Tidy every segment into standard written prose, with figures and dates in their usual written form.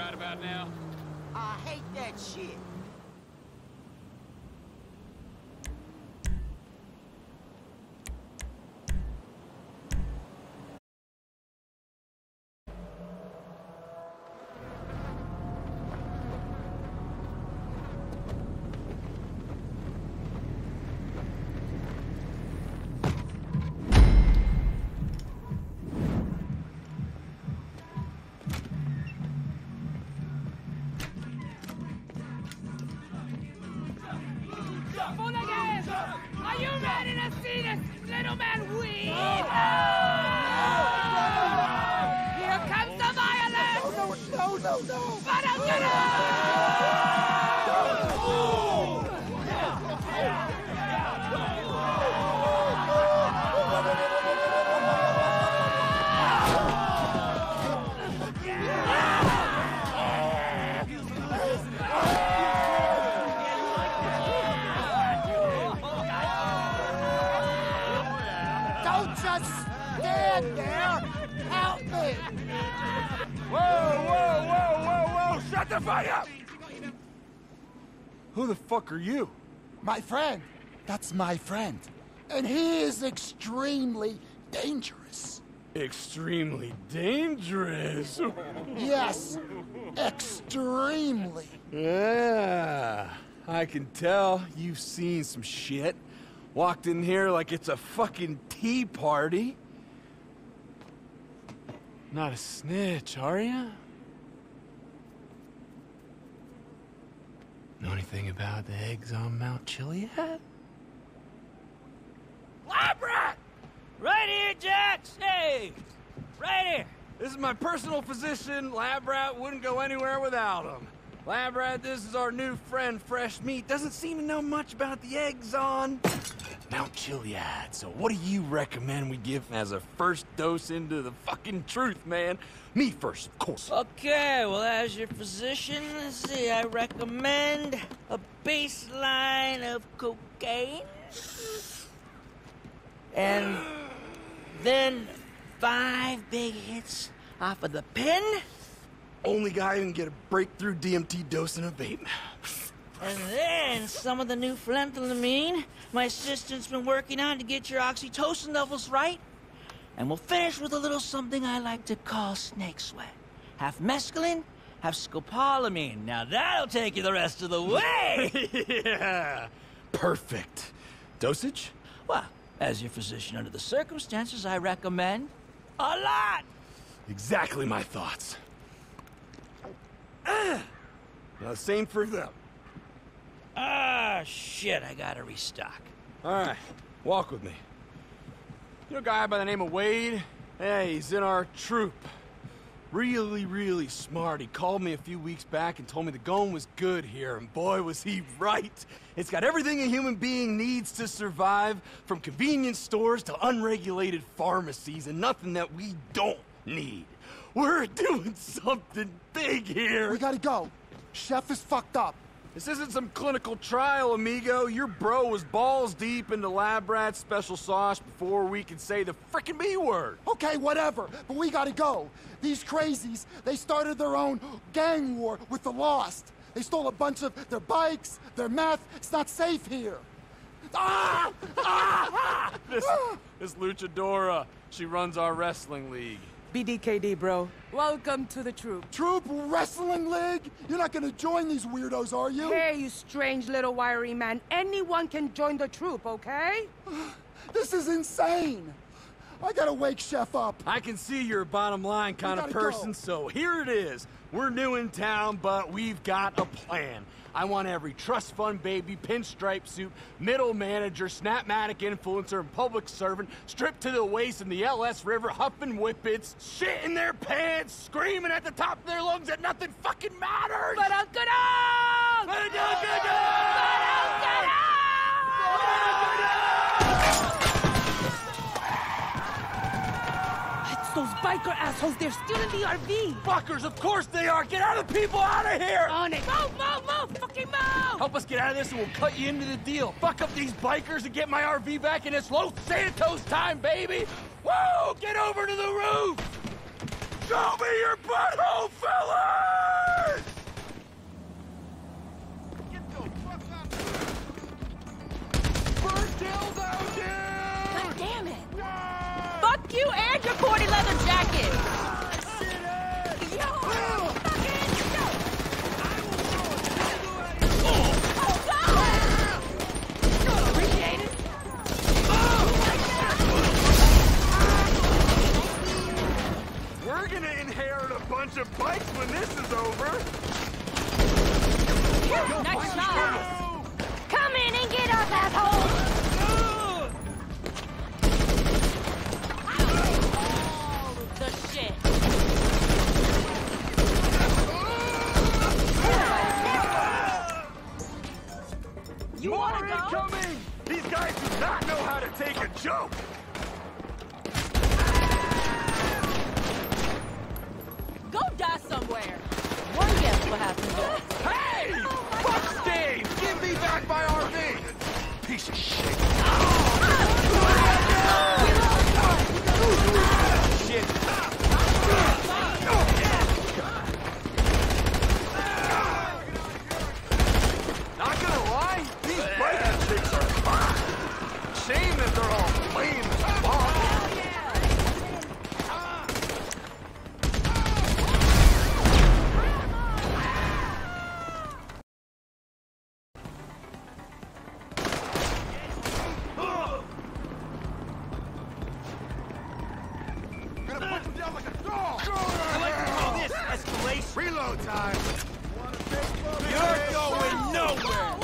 right about now? I hate that shit. Are you ready to see this little man weep? Here comes the violence! No! But I'm gonna... Don't just stand there! Help me! Whoa! Shut the fuck up! Who the fuck are you? My friend. That's my friend. And he is extremely dangerous. Extremely dangerous. Yes, extremely. Yeah, I can tell you've seen some shit. Walked in here like it's a fucking tea party. Not a snitch, are ya? Know anything about the eggs on Mount Chiliad? Lab rat! Right here, Jax! Hey! Right here! This is my personal physician. Lab Rat wouldn't go anywhere without him. Lab Rat, this is our new friend, Fresh Meat. Doesn't seem to know much about the eggs on Mount Chiliad. So what do you recommend we give as a first dose into the fucking truth, man? Me first, of course. Okay, well, as your physician, let's see, I recommend a baseline of cocaine. And then 5 big hits off of the pen. Only guy who can get a breakthrough DMT dose in a vape. And then some of the new phenethylamine my assistant's been working on to get your oxytocin levels right. And we'll finish with a little something I like to call snake sweat. Half mescaline, half scopolamine. Now that'll take you the rest of the way! Yeah, perfect. Dosage? Well, as your physician under the circumstances, I recommend a lot! Exactly my thoughts. Now, same for them. Ah, shit, I gotta restock. All right, walk with me. You know a guy by the name of Wade? Hey, he's in our troop. Really smart. He called me a few weeks back and told me the going was good here, and boy, was he right. It's got everything a human being needs to survive, from convenience stores to unregulated pharmacies, and nothing that we don't need. We're doing something big here. We gotta go. Chef is fucked up. This isn't some clinical trial, amigo. Your bro was balls deep into Lab Rat's special sauce before we could say the frickin' B word. Okay, whatever, but we gotta go. These crazies, they started their own gang war with the Lost. They stole a bunch of their bikes, their meth. It's not safe here. This luchadora, she runs our wrestling league. BDKD, bro. Welcome to the troop. Troop Wrestling League? You're not gonna join these weirdos, are you? Hey, you strange little wiry man. Anyone can join the troop, okay? This is insane. I gotta wake Chef up. I can see you're a bottom line kind of person, so here it is. We're new in town, but we've got a plan. I want every trust fund baby, pinstripe suit, middle manager, snapmatic influencer, and public servant stripped to the waist in the LS River, huffing whippets, shit in their pants, screaming at the top of their lungs that nothing fucking matters! But Uncle Dog! But Uncle Those biker assholes, they're still in the RV! Fuckers, of course they are! Get other people out of here! On it! Move! Fucking move! Help us get out of this and we'll cut you into the deal. Fuck up these bikers and get my RV back, and it's Los Santos time, baby! Woo! Get over to the roof! Show me your butthole, fellas! Fuck you and your corny leather jacket! We're gonna inherit a bunch of bikes when this is over. Nice shot! Come in and get us, asshole! The shit. You wanna go? Incoming! These guys do not know how to take a joke. Go die somewhere. One guess what happened next. Hey! Fuck Steve! Give me back my RV! Piece of shit. Shit. Not gonna lie, these biker chicks are fine. Shame that they're all lame as fuck. Reload time! You're going nowhere!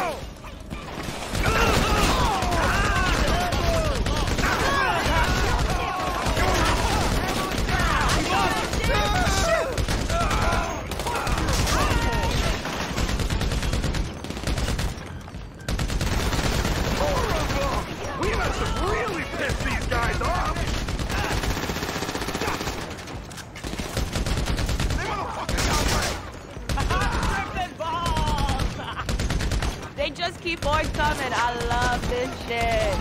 We must have really pissed these guys off! They just keep on coming. I love this shit.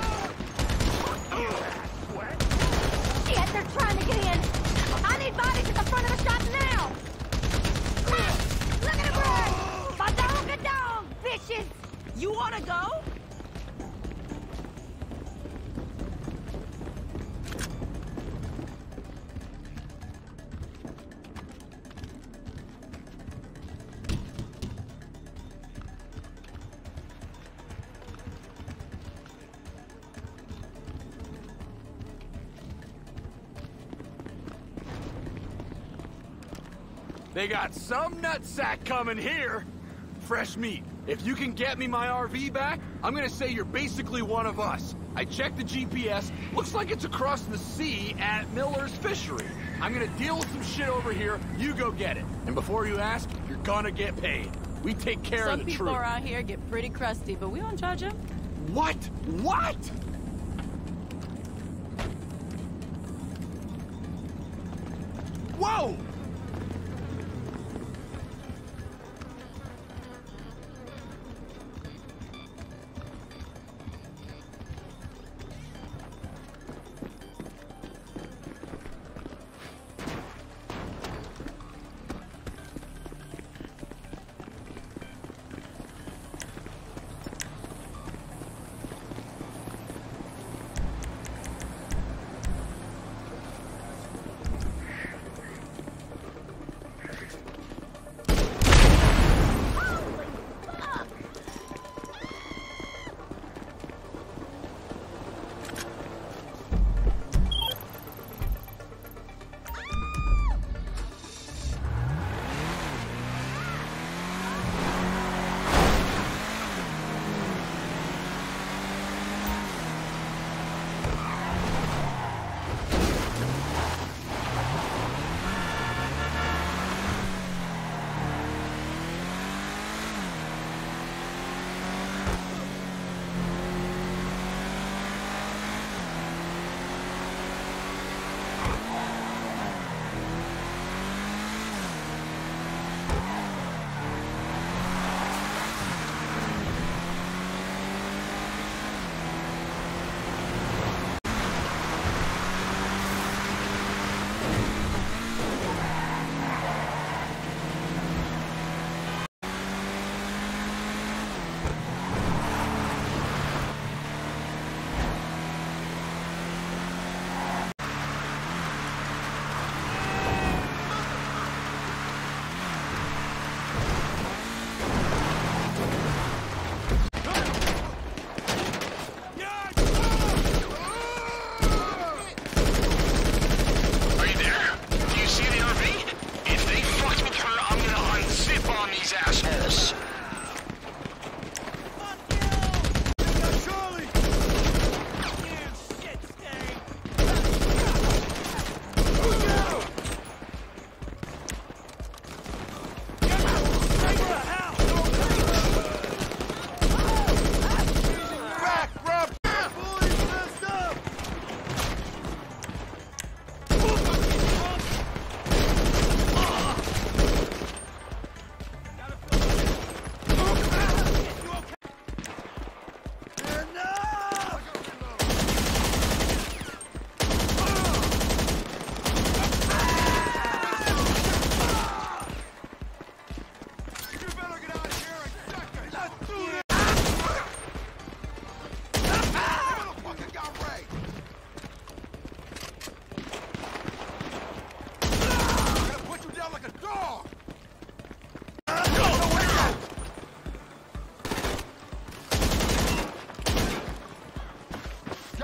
Shit, they're trying to get in. I need bodies at the front of the shop now. Look at him run. My dog, bitches. You want to go? They got some nutsack coming here. Fresh meat. If you can get me my RV back, I'm gonna say you're basically one of us. I checked the GPS. Looks like it's across the sea at Miller's Fishery. I'm gonna deal with some shit over here. You go get it. And before you ask, you're gonna get paid. We take care of the truth. Some people around here get pretty crusty, but we don't judge them. What? What? Whoa!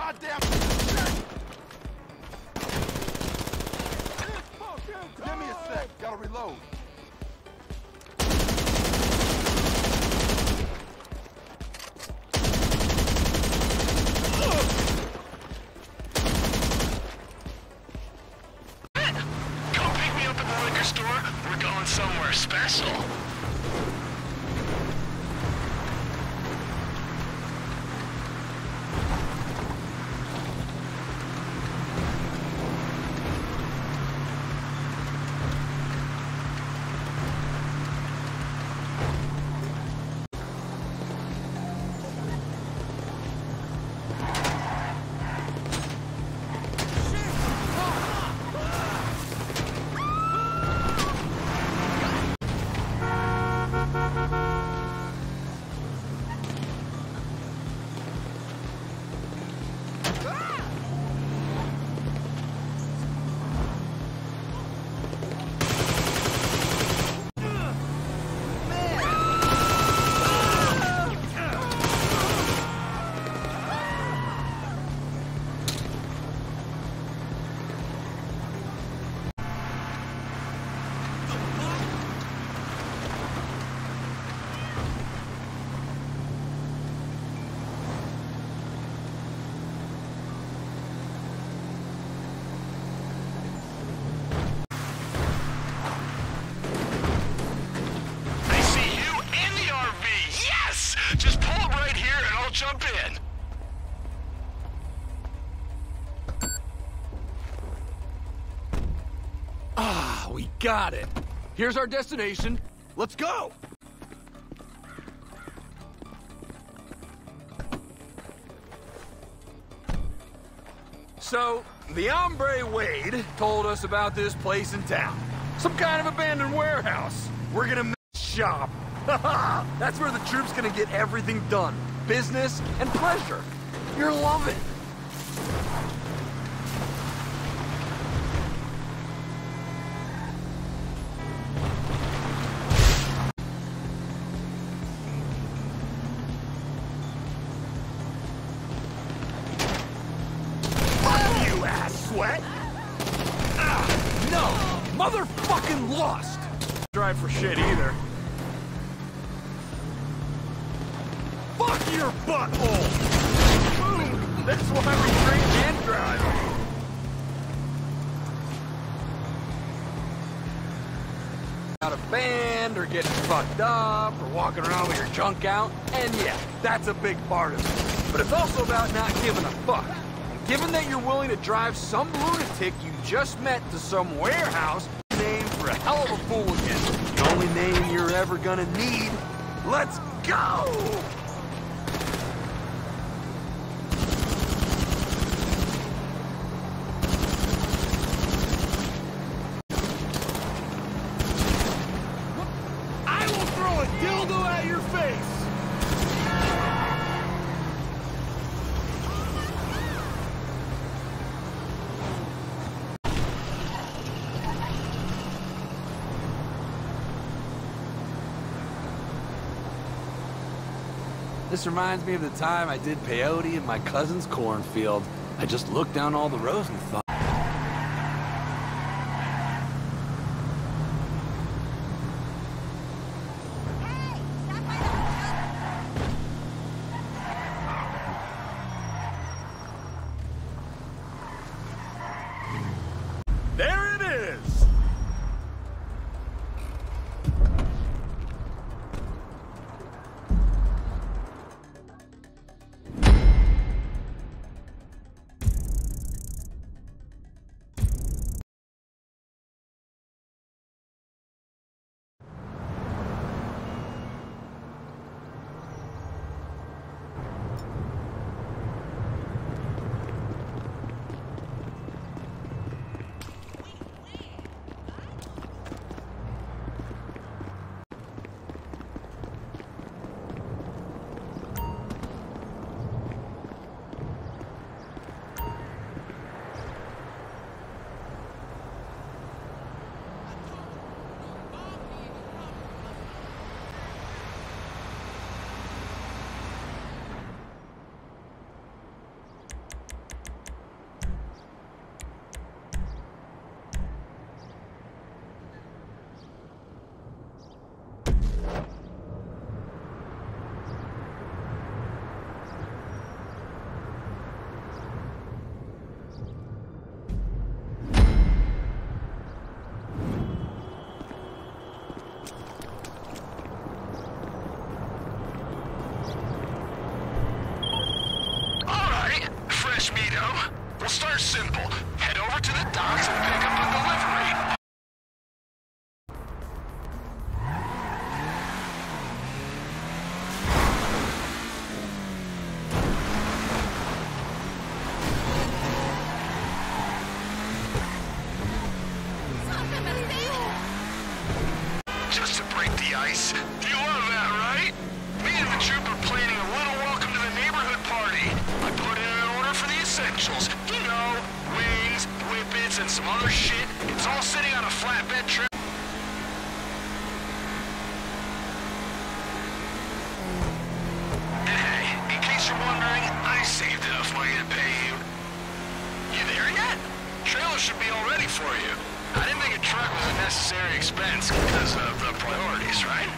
goddamn shit! Give me a sec. Gotta reload. Come pick me up at the liquor store. We're going somewhere special. Just pull up right here and I'll jump in. Ah, we got it. Here's our destination. Let's go! So, the hombre Wade told us about this place in town. Some kind of abandoned warehouse. We're gonna shop. That's where the troop's gonna get everything done. Business and pleasure. You'll love it. Fuck you, ass sweat! No! Motherfucking lost! Drive for shit either. Fuck your butthole! Boom! That's why we drink and drive. Out of band, or getting fucked up, or walking around with your junk out. And yeah, that's a big part of it. But it's also about not giving a fuck. And given that you're willing to drive some lunatic you just met to some warehouse, name for a hell of a fooligan. The only name you're ever gonna need. Let's go! Dildo at your face! This reminds me of the time I did peyote in my cousin's cornfield. I just looked down all the rows and thought, there it is! to the docks and pick up a delivery. Just to break the ice. You love that, right? Me and the troop are planning a little welcome to the neighborhood party. I put in an order for the essentials. You know, wings, whippets, and some other shit. It's all sitting on a flatbed trip. And hey, in case you're wondering, I saved enough money to pay you. You there yet? Trailer should be all ready for you. I didn't think a truck was a necessary expense because of the priorities, right?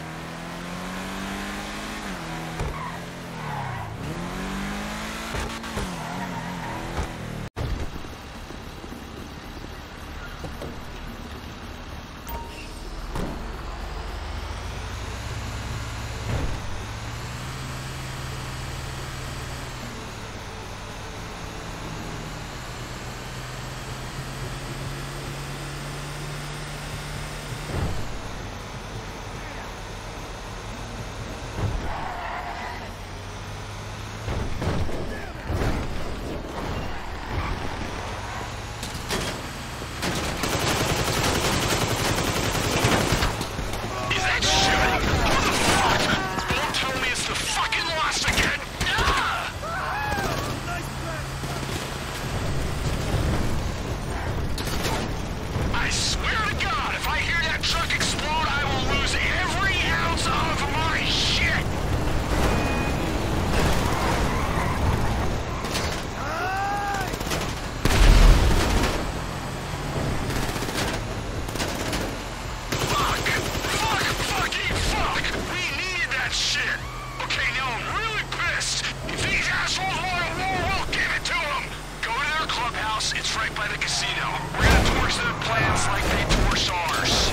It's right by the casino. We're gonna torch their plans like they torched ours.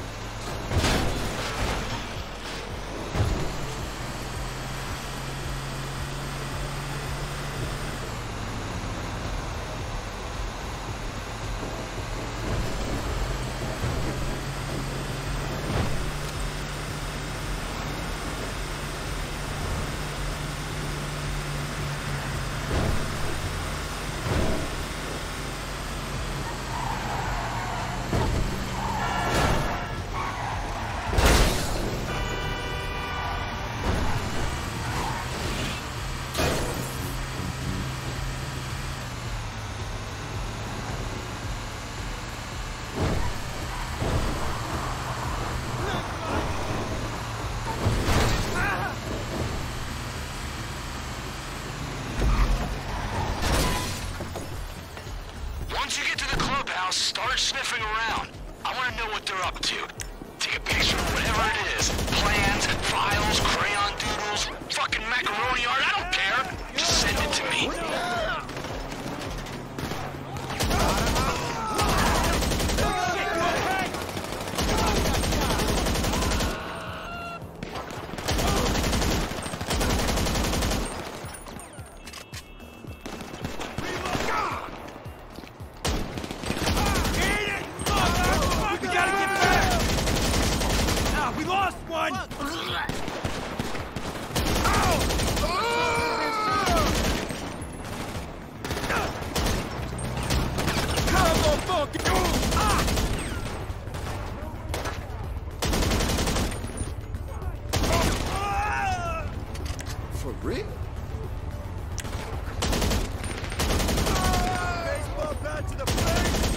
Once you get to the clubhouse, start sniffing around. I want to know what they're up to. Take a picture of whatever it is. Plans, files, crayon doodles, fucking macaroni art, I don't care. Just send it to me. For real? Baseball bat to the face!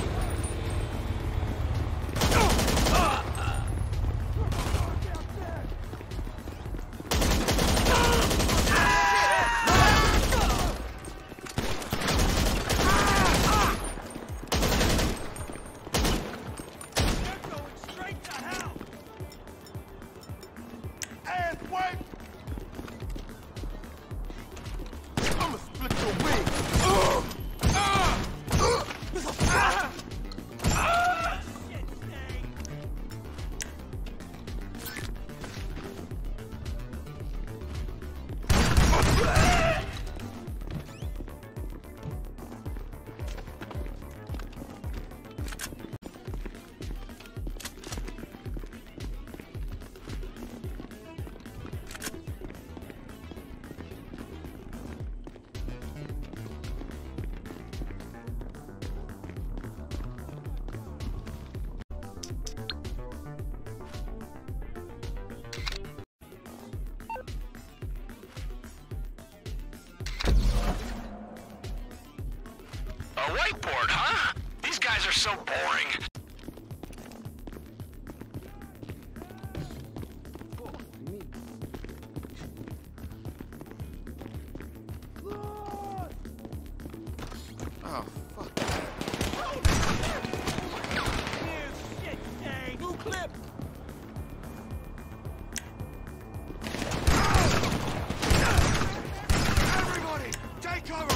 A whiteboard, huh? These guys are so boring. Oh, fuck. New clip! Everybody, take cover!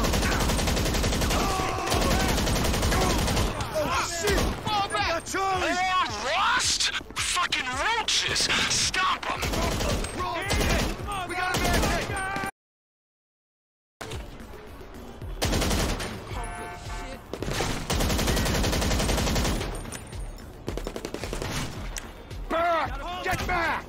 Oh, shit! Fall back! Charlie! More lost? Fucking roaches! Stop them! We got a man! Back! Get back!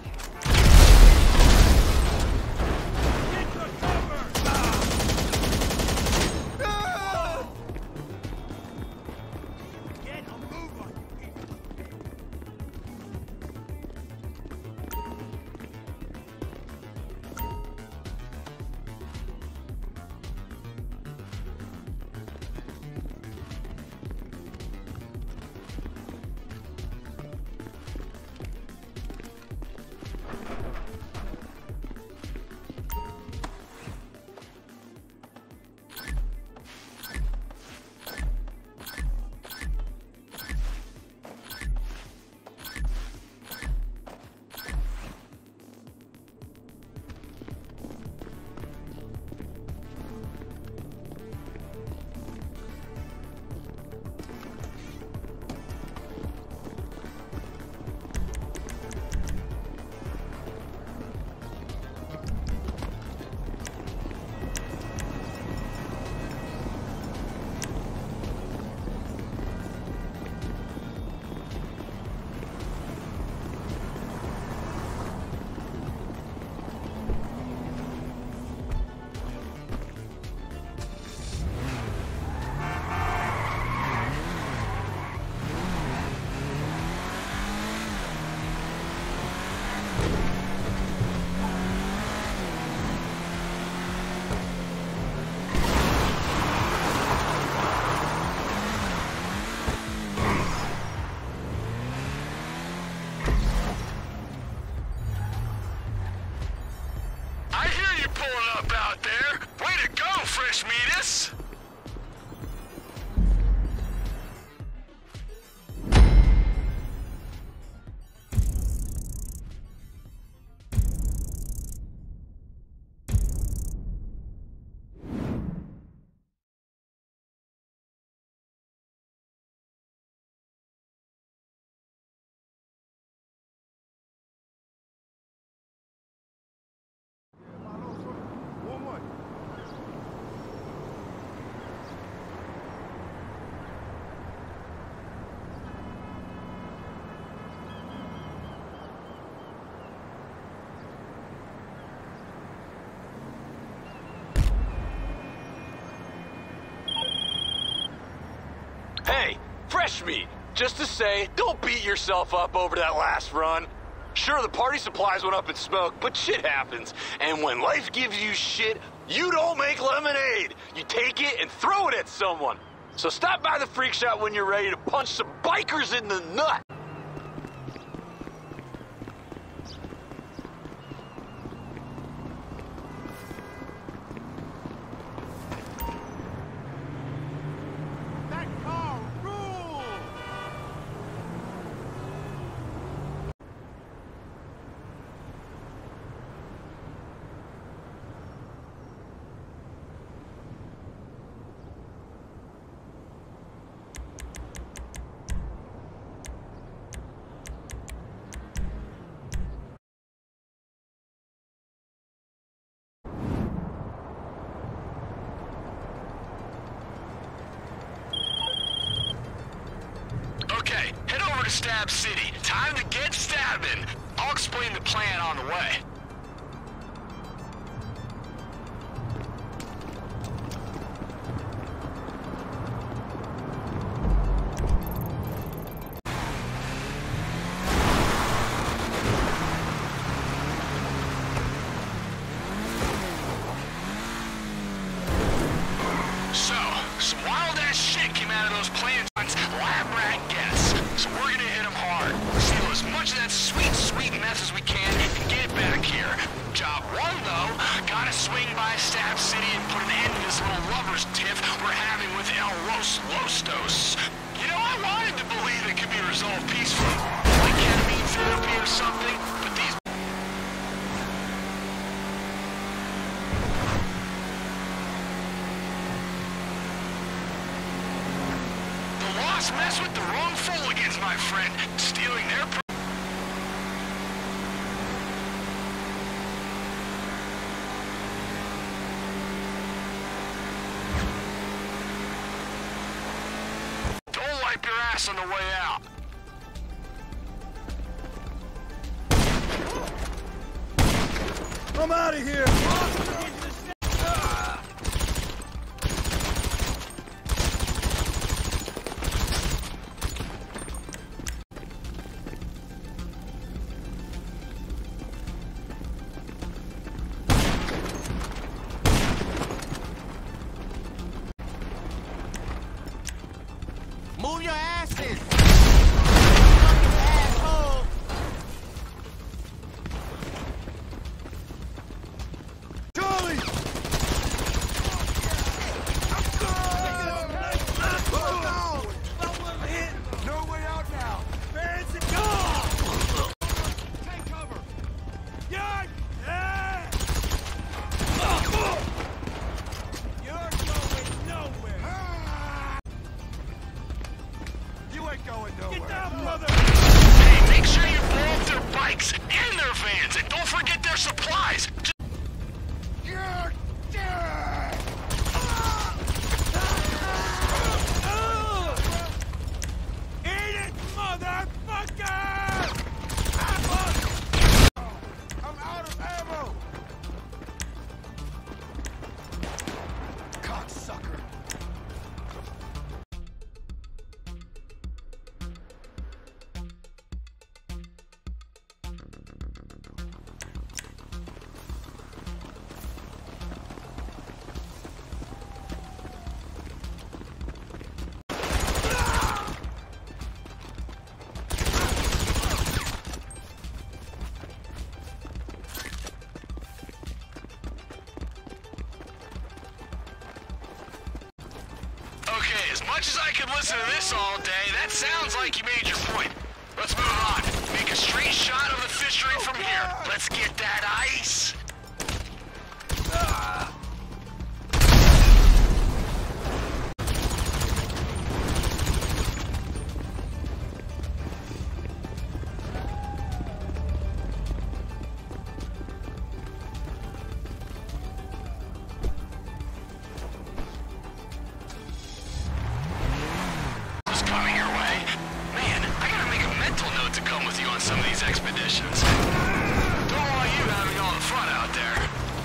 Hey, fresh meat. Just to say, don't beat yourself up over that last run. Sure, the party supplies went up in smoke, but shit happens. And when life gives you shit, you don't make lemonade. You take it and throw it at someone. So stop by the freak shop when you're ready to punch some bikers in the nut. Okay, head over to Stab City. Time to get stabbing. I'll explain the plan on the way. So, some wild-ass shit Los Lostos. You know, I wanted to believe it could be resolved peacefully, like ketamine therapy or something, but these... The Lost mess with the wrong Folligans, my friend, stealing their... on the way out. I'm out of here! Move your asses! Fucking asshole! Charlie! No way out now! Hands and go! Take cover! Yeah! You're going nowhere! You ain't going nowhere! Get down, brother! Hey, make sure you blow up their bikes and their vans, and don't forget their supplies! You're dead! Eat it, motherfucker! I'm out of ammo! Cocksucker! Okay, as much as I could listen to this all day, that sounds like you made your point. Let's move on. Make a straight shot of the fishery from here. Let's get that ice. Coming your way. Man, I gotta make a mental note to come with you on some of these expeditions. Don't want you having all the fun out there.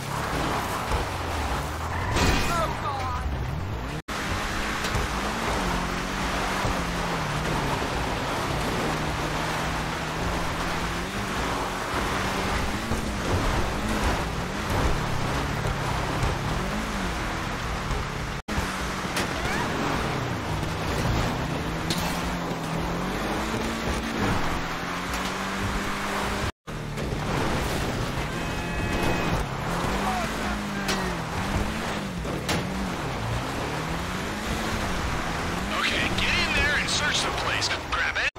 Okay, get in there and search the place. Grab it.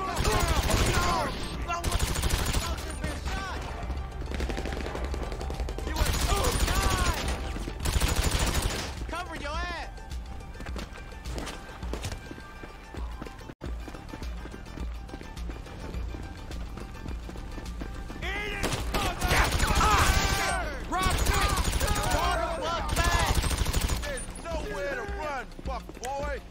Cover your ass! Eat it, motherfucker! Rock it! There's nowhere to run, fuck boy!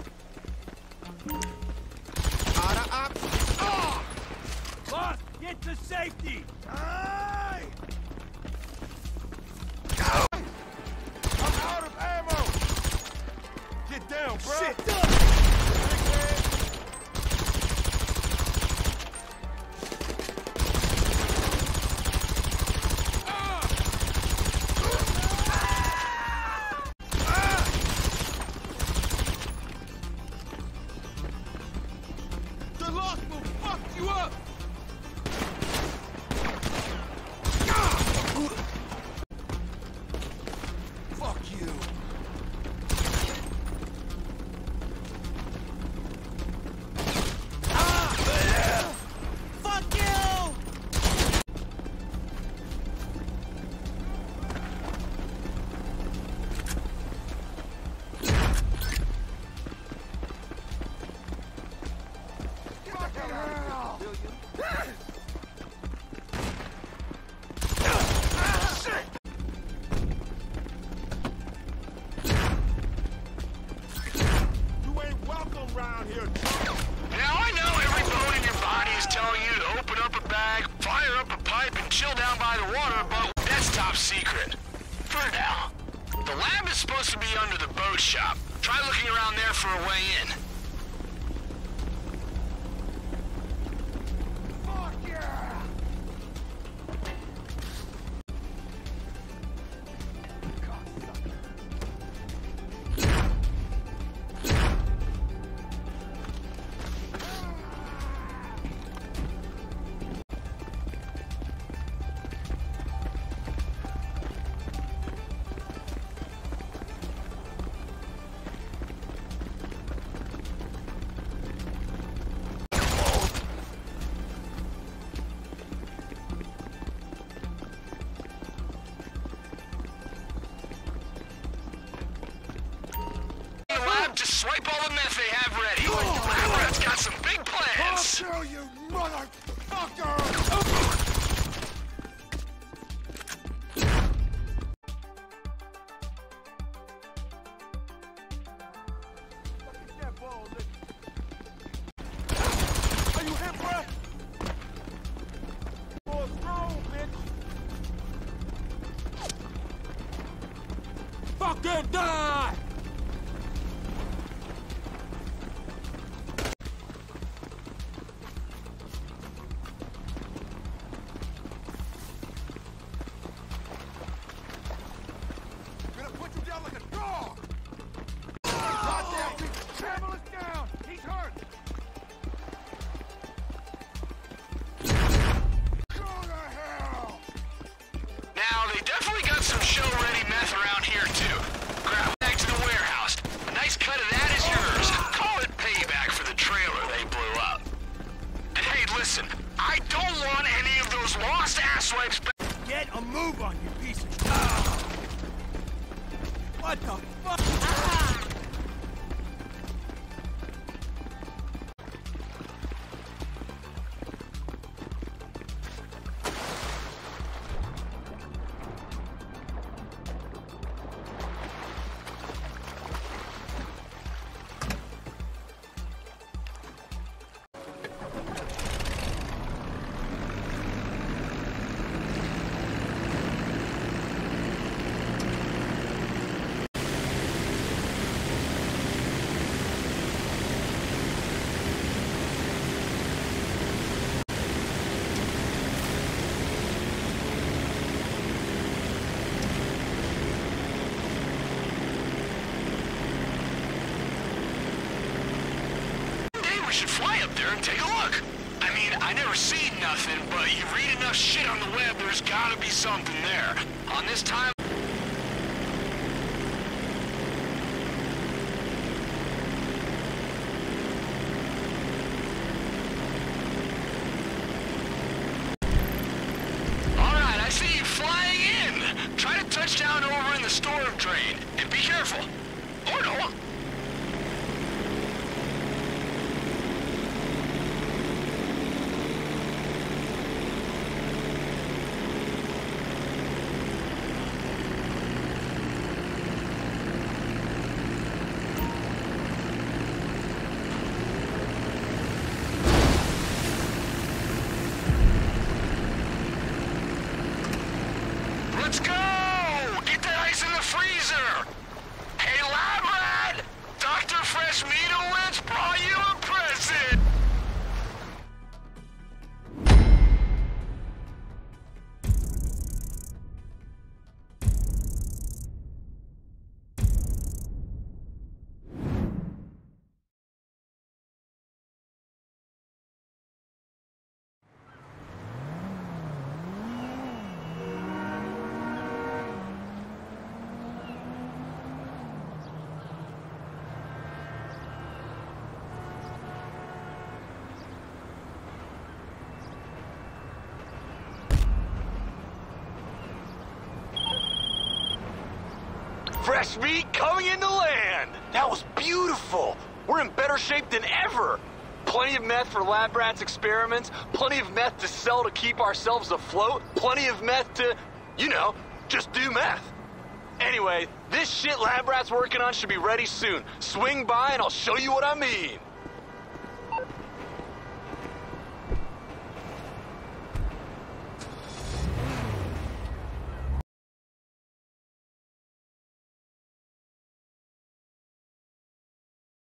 Boss, get to safety! Aye! I'm out of ammo! Get down, bro! Shit! The Lost will fuck you up! Fuck you! around here. Now I know every bone in your body is telling you to open up a bag, fire up a pipe, and chill down by the water, but that's top secret. For now. The lab is supposed to be under the boat shop. Try looking around there for a way in. Fuck yeah! Just swipe all the meth they have ready. Lab-Rat's got some big plans. I'll kill you, motherfucker! Are you hit, bruh? Full throw, bitch! Fucking die! Get a move on, you piece of shit! What the fuck? We should fly up there and take a look. I mean, I never seen nothing, but you read enough shit on the web, there's gotta be something there. On this time... Alright, I see you flying in. Try to touch down over in the storm drain, and be careful. Or no. Let's go! Get that ice in the freezer! Hey, Lab-Rat! Dr. Fresh Meadowitz brought you a present! Fresh meat coming into land! That was beautiful! We're in better shape than ever! Plenty of meth for Lab-Rat's experiments, plenty of meth to sell to keep ourselves afloat, plenty of meth to, you know, just do meth. Anyway, this shit Lab Rat's working on should be ready soon. Swing by and I'll show you what I mean.